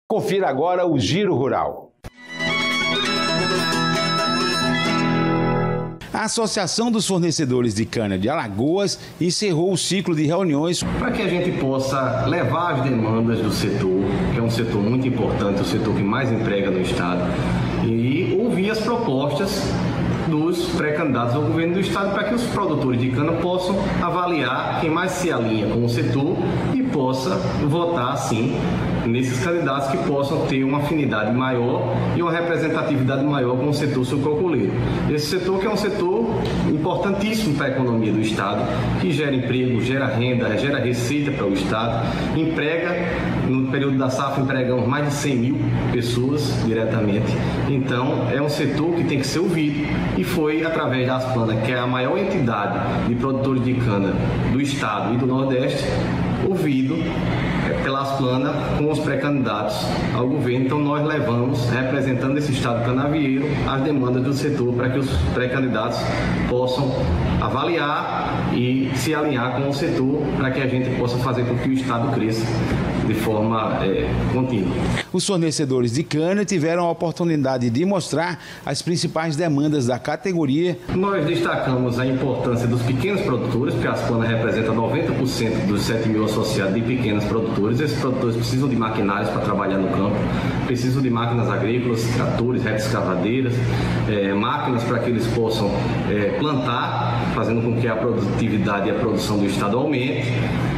Confira agora o Giro Rural. A Associação dos Fornecedores de Cana de Alagoas encerrou o ciclo de reuniões para que a gente possa levar as demandas do setor, que é um setor muito importante, o setor que mais emprega no estado, e ouvir as propostas dos pré-candidatos ao governo do estado para que os produtores de cana possam avaliar quem mais se alinha com o setor e possa votar, sim, nesses candidatos que possam ter uma afinidade maior e uma representatividade maior com o setor sucrocoleiro. Esse setor que é um setor importantíssimo para a economia do estado, que gera emprego, gera renda, gera receita para o estado, emprega, no período da safra empregamos mais de 100 mil pessoas diretamente. Então é um setor que tem que ser ouvido e foi através da Asplana, que é a maior entidade de produtores de cana do estado e do Nordeste, ouvido pela Asplana com os pré-candidatos ao governo. Então nós levamos, representando esse estado canavieiro, as demandas do setor para que os pré-candidatos possam avaliar e se alinhar com o setor para que a gente possa fazer com que o estado cresça de forma contínua. Os fornecedores de cana tiveram a oportunidade de mostrar as principais demandas da categoria. Nós destacamos a importância dos pequenos produtores, porque a Asplana representa 90% dos 7 mil associados de pequenos produtores. Esses produtores precisam de maquinários para trabalhar no campo, precisam de máquinas agrícolas, tratores, retroescavadeiras, máquinas para que eles possam plantar, fazendo com que a produtividade e a produção do estado aumente.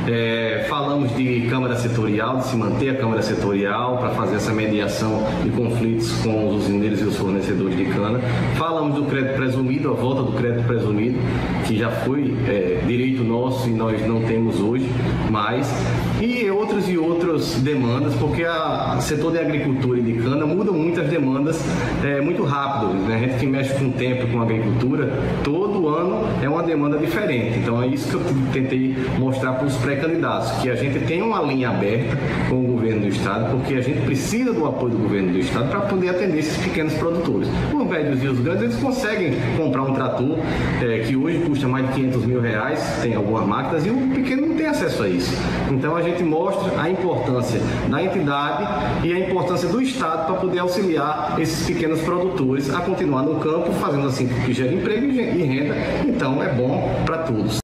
Falamos de Câmara Setorial, de se manter a Câmara Setorial para fazer essa mediação de conflitos com os usineiros e os fornecedores de cana. Falamos do crédito presumido, a volta do crédito presumido, que já foi direito nosso e nós não temos hoje mais. E outras demandas, porque o setor de agricultura e de cana muda muito as demandas muito rápido, né? A gente que mexe com o tempo e com a agricultura, todo ano é uma demanda diferente. Então é isso que eu tentei mostrar para os pré-candidatos, que a gente tem uma linha aberta com o governo do estado, porque a gente precisa do apoio do governo do estado para poder atender esses pequenos produtores. Os médios e os grandes, eles conseguem comprar um trator que hoje custa mais de 500 mil reais, tem algumas máquinas, e o pequeno não tem acesso a isso. Então a gente mostra a importância da entidade e a importância do estado para poder auxiliar esses pequenos produtores a continuar no campo, fazendo assim que gere emprego e renda. Então é bom para todos.